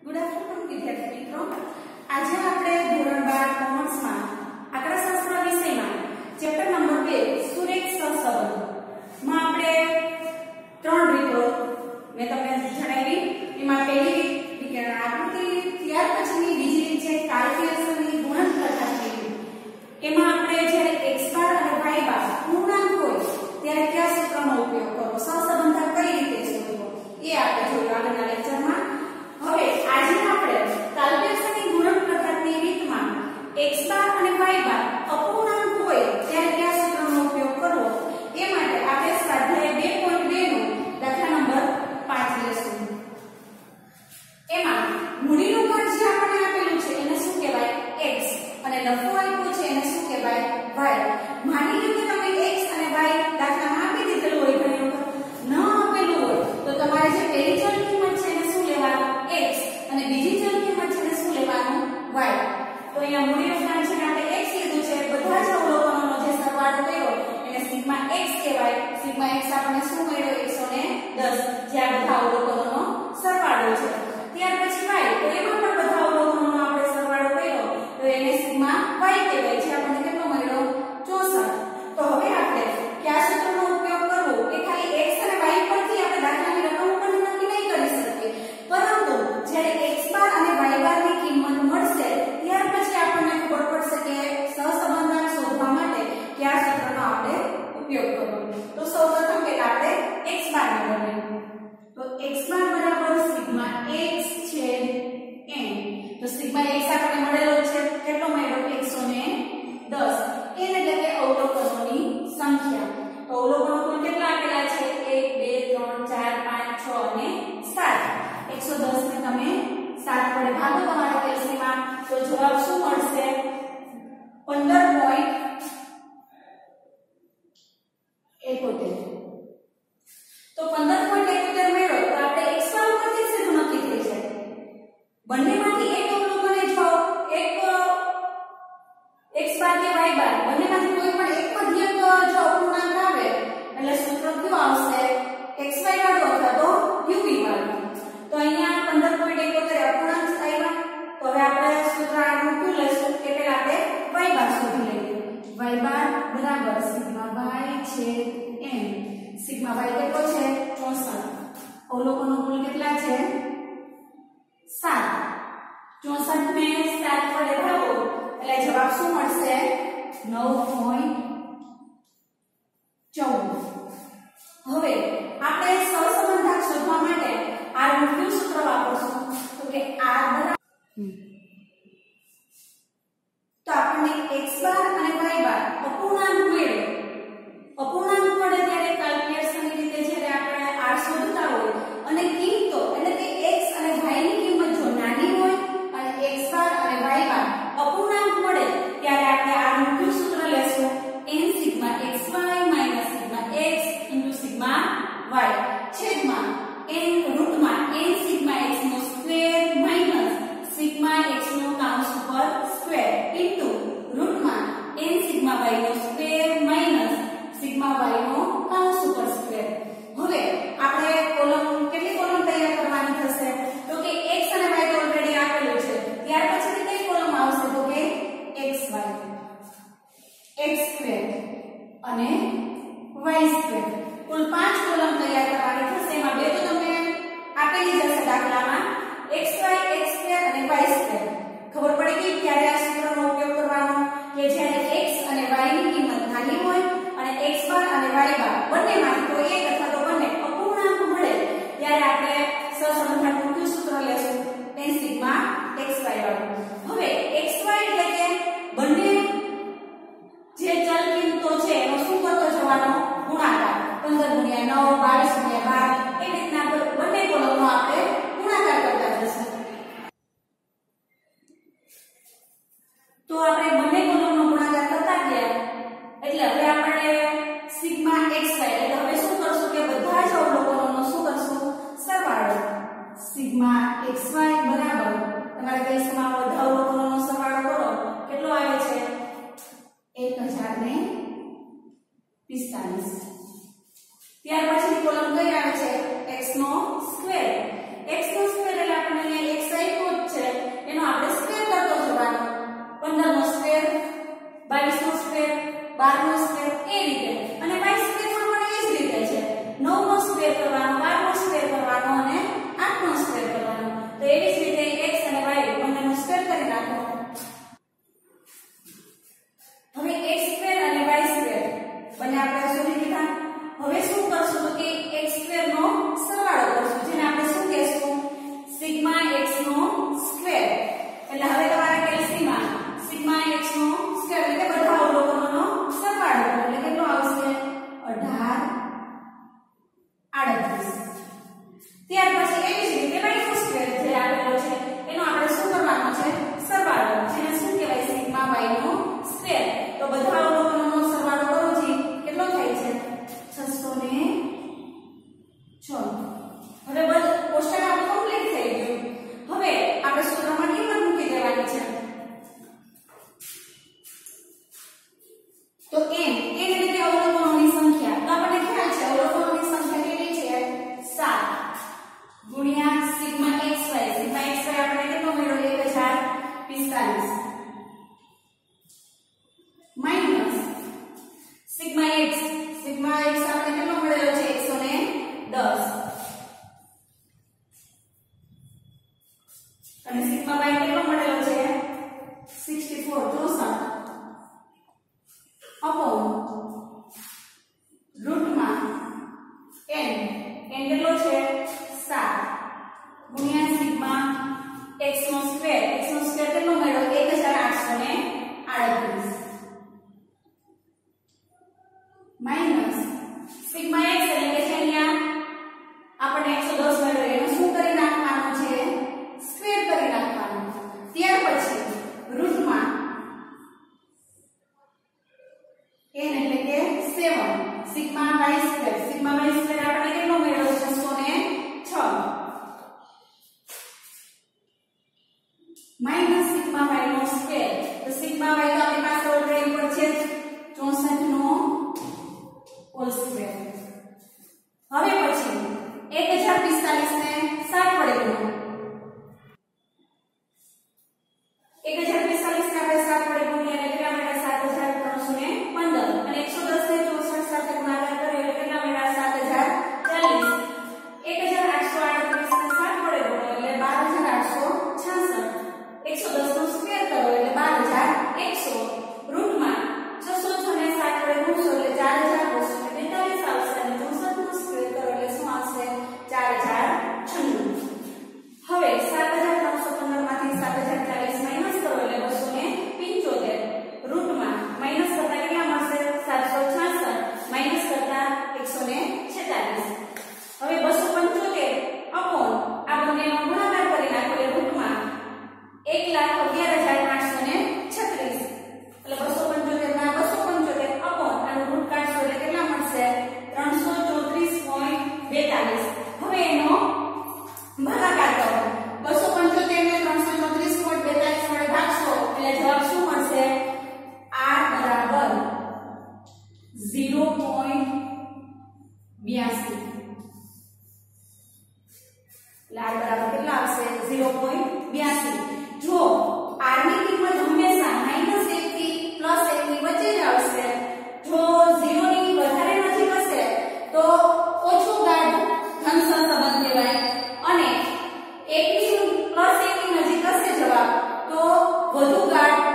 Good afternoon વિદ્યાર્થી મિત્રો. આજે આપણે ધોરણ 12 કોમર્સમાં આંકડાશાસ્ત્ર વિષયમાં ચેપ્ટર નંબર 2 સુરેખ સહસંબંધ માં આપણે ત્રણ રીતો મેં તમને જણાવી. એમાં પહેલી રીત વિકર્ણ આકૃતિ, ત્યાર પછીની બીજી રીત છે કાલ્ક્યુલેશનની ગુણન પ્રકારની. એમાં આપણે જ્યારે x બાર અને y બાર પૂર્ણાંક હોય ત્યારે કયા સૂત્રનો ઉપયોગ કરવો, સહસંબંધ કઈ રીતે શોધવો એ આપણે જોયું આગળના લેક્ચરમાં. હવે આજે આપણે કાલ્ક્યુલેશનની ગુણન પ્રકારની રીતમાં x બાર અને y બાર અપૂર્ણાંક હોય ત્યારે કયા સૂત્રનો ઉપયોગ કરવો એ માટે આપણે સ્વાધ્યાય 2.2 નો દાખલા નંબર 5 લેશું. એમાં મૂડીનું કદ જે આપણને આપેલું છે એને શું કહેવાય x અને લખવું આપ્યું છે એને શું કહેવાય y. માની લો કે તમે x અને y દાખલામાં આપી દીધેલું હોય, ઘણી વખત ન આપેલું હોય તો તમારે જે પહેલી ચલ કિંમત છે એને શું લેવાનું x અને બીજી ચલ કિંમત છે એને શું લેવાનું y. તો અહીંયા મૂડીનું કદ છે આપણે x લીધું છે, બધા જ અવલોકનોનો જે સરવાળો કર્યો એને સિગ્મા x કહેવાય. સિગ્મા x આપણને શું મળ્યો 110, જે આ બધા અવલોકનોનો સરવાળો છે. ત્યાર પછી y, તો એમાં પણ બધા અવલોકનોનો આપણે સરવાળો કર્યો તો એને સિગ્મા y કહેવાય, જે આપણને કેટલો મળ્યો 64. તો હવે આપણે કયા સૂત્રનો ઉપયોગ કરવો એ ખાલી x અને y પરથી આપણે દાખલાની રકમ ઉપર નક્કી નહીં કરી શકીએ, પરંતુ જ્યારે x બાર અને y બારની કિંમત મળશે ત્યાર પછી આપણને ખબર પડશે કે સહસંબંધ શોધવા માટે કયા સૂત્રનો આપણે ઉપયોગ કરવો. તો સૌપ્રથમ પહેલા આપણે x બાર મેળવીએ. તો x બાર બરાબર સિગ્મા x છેદ n. તો સિગ્મા x આપણને મળેલો છે, કેટલો મળ્યો 110. n એટલે કે અવલોકનોની સંખ્યા. તો અવલોકનો કુલ કેટલા આપેલા છે 1 2 3 4 5 6 અને 7. 110 ને તમે 7 વડે ભાગો તમારા કેલ્સીમાં તો જવાબ શું મળશે 15.71. તો 15.71 મેળવો તો આપણે x બાર ઉપરથી સીધું નક્કી થઈ જાય. બંનેમાંથી એક અવલોકને જો એક x બાર કે y બાર બંનેમાંથી કોઈ પણ એક મધ્યક જો અપૂર્ણાંક આવે એટલે સૂત્ર કયું આવશે xy વાળું અથવા તો uv વાળું. તો અહીંયા 15.71 અપૂર્ણાંક આવ્યા. તો હવે આપણે સૂત્ર આગળ કયું લેશું કે પહેલા આપણે y બાર શોધી લઈએ. y બાર બરાબર સિગ્મા y છેદ n. સિગ્મા y કેટલો છે 64. અવલોકનો કુલ કેટલા છે 7. 64 ને 7 વડે ભાગો એટલે જવાબ શું મળશે 9.14. હવે આપણે સહસંબંધક શોધવા માટે r નું કયું સૂત્ર વાપરશું તો કે r બરાબર તો આપણને x બાર અને y બાર અપૂર્ણાંક મળે. અપૂર્ણાંક મળે ત્યારે કેલ્ક્યુલેશનની રીતે જ્યારે આપણે r શોધતા હોય અને કિંમતો એટલે કે x અને y ની કિંમત જો નાની હોય અને x બાર અને y બાર અપૂર્ણાંક મળે ત્યારે આપણે r નું કયું સૂત્ર લેશું n sigma xy minus sigma x into sigma y છેદમાં n રૂટમાં n સિગ્મા x નો સ્ક્વેર માઈનસ સિગ્મા x નો કાઉન્સ ઉપર સ્ક્વેર ઇન્ટુ રૂટમાં n સિગ્મા y નો સ્ક્વેર માઈનસ સિગ્મા y નો કાઉન્સ ઉપર સ્ક્વેર. હવે આપણે કોલમ કેટલી કોલમ તૈયાર કરવાની થશે તો કે x અને y તો ઓલરેડી આપેલું છે. ત્યાર પછી કઈ કોલમ આવશે તો કે xy x સ્ક્વેર અને y સ્ક્વેર. કુલ 5 કોલમ તૈયાર કરવાની થશે. એમાં બે તો તમને આપેલી જશે દાખલામાં xy x સ્ક્વેર અને y સ્ક્વેર. ખબર પડી ગઈ ક્યારે આ સૂત્રનો ઉપયોગ કરવાનો કે જ્યારે x અને y ની કિંમત નાની હોય અને x બાર અને y બાર બંનેમાંથી કોઈ એક અથવા તો બંને અપૂર્ણાંક મળે ત્યારે આપણે સહસંબંધકનું કયું સૂત્ર લેશું n સિગ્મા xy વાળું. હવે xy એટલે કે બંને જે ચલ કિંમતો છે એનો શું કરતો જવાનો ગુણાકાર. 15 ગુણ્યા 9 22 ગુણ્યા 12 એ રીતના બંને કોલમનો આપણે ગુણાકાર કરતા જશું. તો આપણે બંને કોલમનો ગુણાકાર કરતા ગયા એટલે હવે આપણે સિગ્મા xy એટલે હવે શું કરશું કે બધા જ અવલોકનોનો શું કરશું સરવાળો. સિગ્મા xy બરાબર તમારે કેસમાં બધા અવલોકનોનો સરવાળો કરો કેટલો આવે છે 1045. ત્યાર પછીની કોલમ કઈ આવે છે x નો સ્ક્વેર. x નો સ્ક્વેર એટલે આપણને અહીંયા x આપ્યો અને સિગ્મા y કેટલો મળેલો છે 64 અપોન રૂટમાં n કેટલો છે 7 ગુણ્યા સિગ્મા x નો સ્ક્વેર કેટલો મળ્યો 1838 માઈનસ સિગ્મા x એટલે કે અહીંયા આપણે 110 મળ્યો એનો શું કરી નાખવાનું છે સ્ક્વેર કરી નાખવાનું ત્યાર પછી રૂટમાં n એટલે કે 7 સિગ્મા y સ્ક્વેર આપણે કેટલો મળ્યો 606 માઈનસ સિગ્મા y નો સ્ક્વેર તો સિગ્મા y તો આપણી પાસે ઓલરેડી પર છે 64 નો હોલ સ્ક્વેર હવે પછી 1045 ને 7 વડે ગુણો 1045 ને આપણે 7 વડે ગુણીએ એટલે કેટલા મળ્યા 7315 અને 110 ને 64 સાથે ગુણાકાર કરીએ એટલે કેટલા મળ્યા 7040 1838 ને 7 વડે ગુણો એટલે 12866 110 નો સ્ક્વેર કરો એટલે 12100 રૂટમાં 606 ને 7 વડે ગુણશો એટલે 4242 આવશે અને 64 નો સ્ક્વેર કરો એટલે શું આવશે 4096 હવે 7315 માંથી 7040 માઈનસ કરો એટલે 275 રૂટમાં માઈનસ કરતા કેટલા મળશે 766 માઈનસ કરતા 146 હવે 275 અપોન આ બંનેનો ગુણાકાર કરી નાખો એટલે રૂટમાં 1,11,836 એટલે 275 ના 275 અપોન આનું રૂટ કાઢશો એટલે કેટલા મળશે 334.42 હવે એનો ભાગાકાર કરો 275 ને 334.42 વડે ભાગશો એટલે જવાબ શું મળશે r બરાબર 0.82 એટલે r બરાબર કેટલા આવશે 0.82 જો r ની કિંમત હંમેશા -1 થી +1 ની વચ્ચે જ આવશે જો 0 ની વધારે નજીક હશે તો ઓછો ગાઢ ઘન સહસંબંધ કહેવાય અને 1 ની +1 ની નજીક હશે જવાબ તો વધુ ગાઢ